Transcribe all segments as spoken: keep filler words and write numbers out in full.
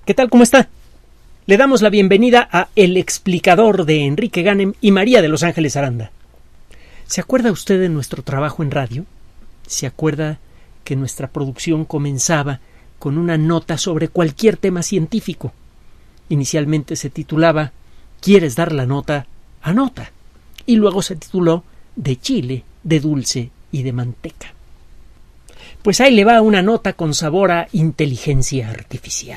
¿Qué tal? ¿Cómo está? Le damos la bienvenida a El Explicador de Enrique Ganem y María de Los Ángeles Aranda. ¿Se acuerda usted de nuestro trabajo en radio? ¿Se acuerda que nuestra producción comenzaba con una nota sobre cualquier tema científico? Inicialmente se titulaba ¿Quieres dar la nota? Anota. Y luego se tituló De chile, de dulce y de manteca. Pues ahí le va una nota con sabor a inteligencia artificial.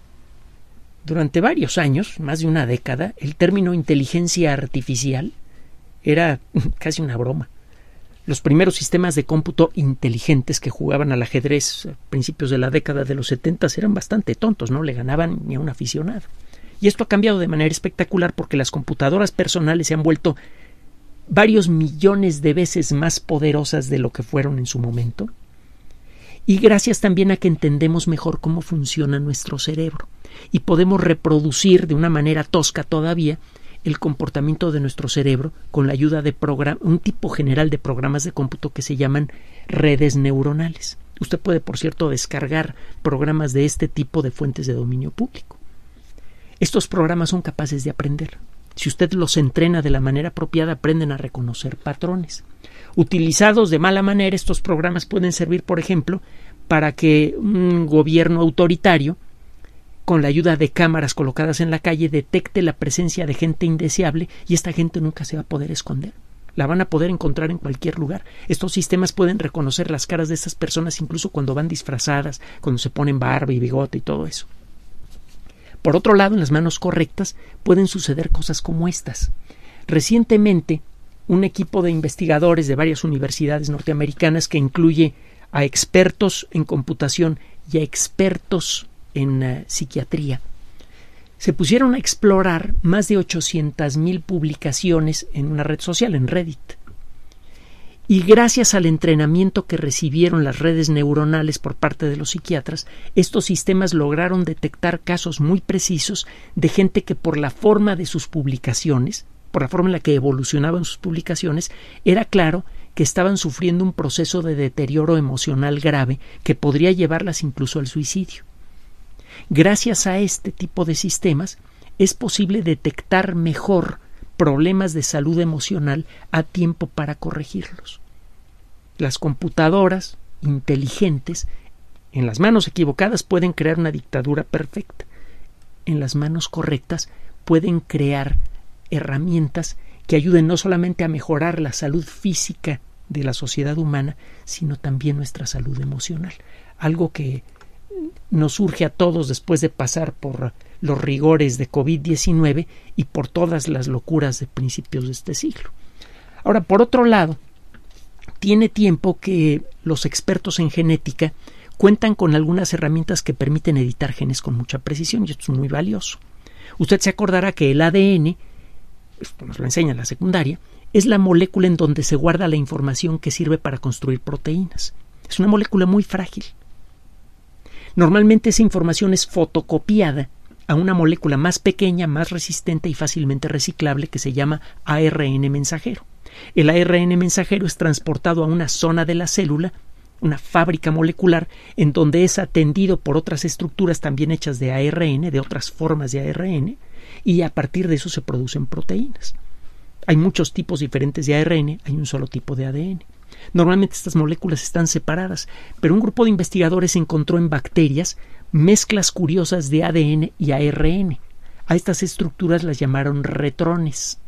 Durante varios años, más de una década, el término inteligencia artificial era casi una broma. Los primeros sistemas de cómputo inteligentes que jugaban al ajedrez a principios de la década de los setenta eran bastante tontos, no le ganaban ni a un aficionado. Y esto ha cambiado de manera espectacular porque las computadoras personales se han vuelto varios millones de veces más poderosas de lo que fueron en su momento. Y gracias también a que entendemos mejor cómo funciona nuestro cerebro y podemos reproducir de una manera tosca todavía el comportamiento de nuestro cerebro con la ayuda de un tipo general de programas de cómputo que se llaman redes neuronales. Usted puede, por cierto, descargar programas de este tipo de fuentes de dominio público. Estos programas son capaces de aprender. Si usted los entrena de la manera apropiada, aprenden a reconocer patrones. Utilizados de mala manera, estos programas pueden servir, por ejemplo, para que un gobierno autoritario, con la ayuda de cámaras colocadas en la calle, detecte la presencia de gente indeseable y esta gente nunca se va a poder esconder. La van a poder encontrar en cualquier lugar. Estos sistemas pueden reconocer las caras de estas personas incluso cuando van disfrazadas, cuando se ponen barba y bigote y todo eso. Por otro lado, en las manos correctas pueden suceder cosas como estas. Recientemente, un equipo de investigadores de varias universidades norteamericanas que incluye a expertos en computación y a expertos en uh, psiquiatría, se pusieron a explorar más de ochocientas mil publicaciones en una red social, en Reddit. Y gracias al entrenamiento que recibieron las redes neuronales por parte de los psiquiatras, estos sistemas lograron detectar casos muy precisos de gente que por la forma de sus publicaciones, por la forma en la que evolucionaban sus publicaciones, era claro que estaban sufriendo un proceso de deterioro emocional grave que podría llevarlas incluso al suicidio. Gracias a este tipo de sistemas es posible detectar mejor problemas de salud emocional a tiempo para corregirlos. Las computadoras inteligentes en las manos equivocadas pueden crear una dictadura perfecta. En las manos correctas pueden crear herramientas que ayuden no solamente a mejorar la salud física de la sociedad humana, sino también nuestra salud emocional. Algo que nos surge a todos después de pasar por los rigores de COVID diecinueve y por todas las locuras de principios de este siglo. Ahora, por otro lado, tiene tiempo que los expertos en genética cuentan con algunas herramientas que permiten editar genes con mucha precisión y esto es muy valioso. Usted se acordará que el A D N, esto nos lo enseña en la secundaria, es la molécula en donde se guarda la información que sirve para construir proteínas. Es una molécula muy frágil. Normalmente esa información es fotocopiada a una molécula más pequeña, más resistente y fácilmente reciclable que se llama A R N mensajero. El A R N mensajero es transportado a una zona de la célula, una fábrica molecular, en donde es atendido por otras estructuras también hechas de A R N, de otras formas de A R N, y a partir de eso se producen proteínas. Hay muchos tipos diferentes de A R N, hay un solo tipo de A D N. Normalmente estas moléculas están separadas, pero un grupo de investigadores encontró en bacterias mezclas curiosas de A D N y A R N. A estas estructuras las llamaron retrones.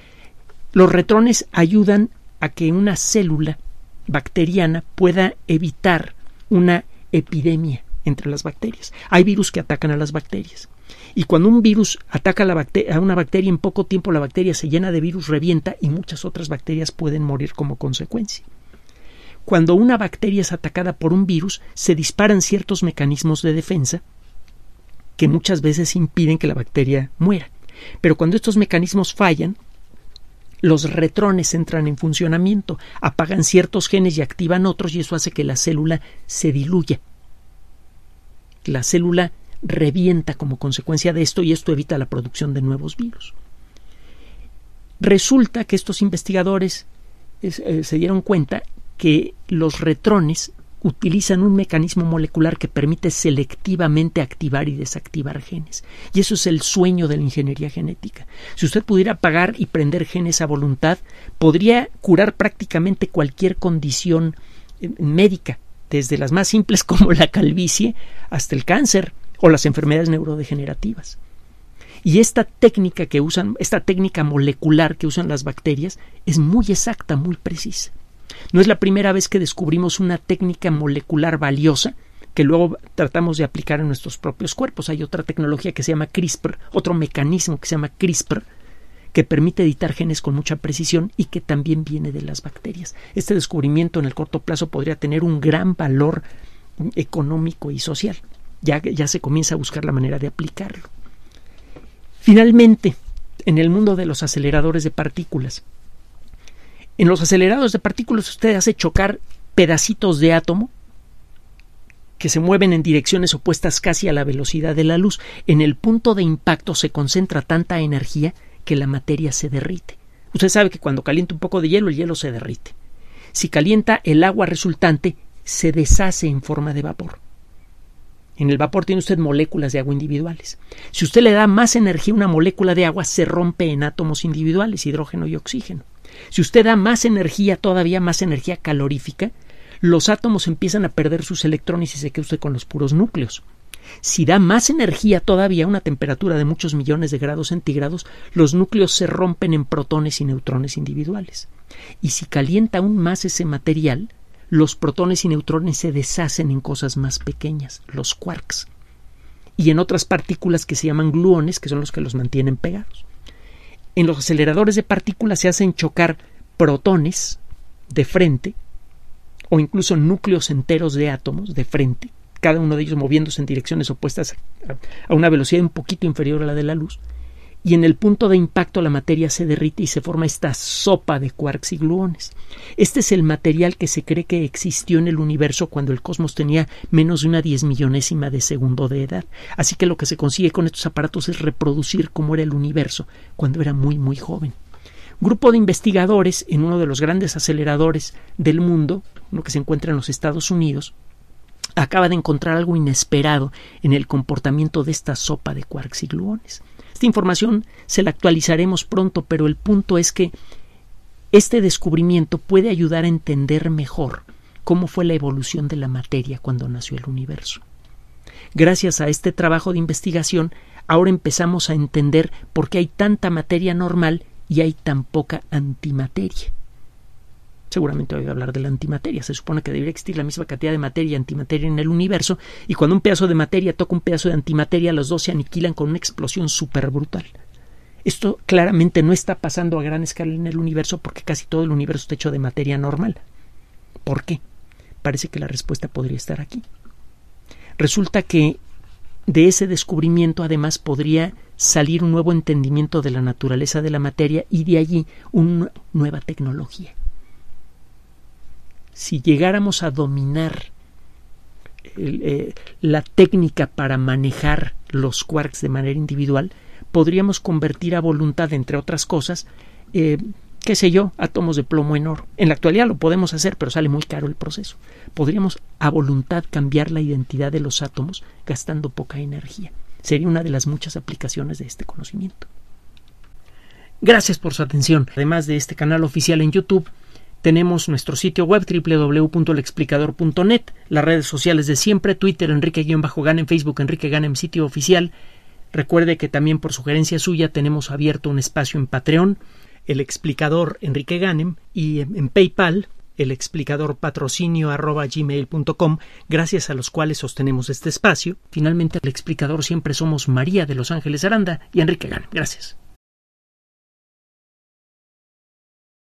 Los retrones ayudan a que una célula bacteriana pueda evitar una epidemia entre las bacterias. Hay virus que atacan a las bacterias. Y cuando un virus ataca a, la bacteria, a una bacteria, en poco tiempo la bacteria se llena de virus, revienta y muchas otras bacterias pueden morir como consecuencia. Cuando una bacteria es atacada por un virus, se disparan ciertos mecanismos de defensa que muchas veces impiden que la bacteria muera. Pero cuando estos mecanismos fallan, los retrones entran en funcionamiento, apagan ciertos genes y activan otros, y eso hace que la célula se diluya. La célula revienta como consecuencia de esto y esto evita la producción de nuevos virus. Resulta que estos investigadores eh, se dieron cuenta que los retrones utilizan un mecanismo molecular que permite selectivamente activar y desactivar genes. Y eso es el sueño de la ingeniería genética. Si usted pudiera apagar y prender genes a voluntad, podría curar prácticamente cualquier condición eh, médica, desde las más simples como la calvicie hasta el cáncer o las enfermedades neurodegenerativas. Y esta técnica que usan, esta técnica molecular que usan las bacterias es muy exacta, muy precisa. No es la primera vez que descubrimos una técnica molecular valiosa que luego tratamos de aplicar en nuestros propios cuerpos. Hay otra tecnología que se llama CRISPR, otro mecanismo que se llama CRISPR, que permite editar genes con mucha precisión y que también viene de las bacterias. Este descubrimiento en el corto plazo podría tener un gran valor económico y social. Ya, ya se comienza a buscar la manera de aplicarlo. Finalmente, en el mundo de los aceleradores de partículas, en los aceleradores de partículas usted hace chocar pedacitos de átomo que se mueven en direcciones opuestas casi a la velocidad de la luz. En el punto de impacto se concentra tanta energía que la materia se derrite. Usted sabe que cuando calienta un poco de hielo, el hielo se derrite. Si calienta el agua resultante, se deshace en forma de vapor. En el vapor tiene usted moléculas de agua individuales. Si usted le da más energía a una molécula de agua, se rompe en átomos individuales, hidrógeno y oxígeno. Si usted da más energía, todavía más energía calorífica, los átomos empiezan a perder sus electrones y se queda usted con los puros núcleos. Si da más energía todavía a una temperatura de muchos millones de grados centígrados, los núcleos se rompen en protones y neutrones individuales. Y si calienta aún más ese material, los protones y neutrones se deshacen en cosas más pequeñas, los quarks, y en otras partículas que se llaman gluones, que son los que los mantienen pegados. En los aceleradores de partículas se hacen chocar protones de frente o incluso núcleos enteros de átomos de frente, cada uno de ellos moviéndose en direcciones opuestas a una velocidad un poquito inferior a la de la luz, y en el punto de impacto la materia se derrite y se forma esta sopa de quarks y gluones. Este es el material que se cree que existió en el universo cuando el cosmos tenía menos de una diez millonésima de segundo de edad. Así que lo que se consigue con estos aparatos es reproducir cómo era el universo cuando era muy muy joven. Un grupo de investigadores en uno de los grandes aceleradores del mundo, uno que se encuentra en los Estados Unidos, acaba de encontrar algo inesperado en el comportamiento de esta sopa de quarks y gluones. Esta información se la actualizaremos pronto, pero el punto es que este descubrimiento puede ayudar a entender mejor cómo fue la evolución de la materia cuando nació el universo. Gracias a este trabajo de investigación, ahora empezamos a entender por qué hay tanta materia normal y hay tan poca antimateria. Seguramente voy a hablar de la antimateria. Se supone que debería existir la misma cantidad de materia y antimateria en el universo, y cuando un pedazo de materia toca un pedazo de antimateria, los dos se aniquilan con una explosión súper brutal. Esto claramente no está pasando a gran escala en el universo porque casi todo el universo está hecho de materia normal. ¿Por qué? Parece que la respuesta podría estar aquí. Resulta que de ese descubrimiento además podría salir un nuevo entendimiento de la naturaleza de la materia y de allí una nueva tecnología. Si llegáramos a dominar el, eh, la técnica para manejar los quarks de manera individual, podríamos convertir a voluntad, entre otras cosas, eh, qué sé yo, átomos de plomo en oro. En la actualidad lo podemos hacer, pero sale muy caro el proceso. Podríamos a voluntad cambiar la identidad de los átomos gastando poca energía. Sería una de las muchas aplicaciones de este conocimiento. Gracias por su atención. Además de este canal oficial en YouTube, tenemos nuestro sitio web doble u doble u doble u punto el explicador punto net, las redes sociales de siempre, Twitter Enrique-Ganem, Facebook Enrique Ganem, sitio oficial. Recuerde que también por sugerencia suya tenemos abierto un espacio en Patreon, el explicador Enrique Ganem, y en PayPal, el explicador patrocinio arroba gmail punto com, gracias a los cuales sostenemos este espacio. Finalmente, el explicador siempre somos María de Los Ángeles Aranda y Enrique Ganem. Gracias.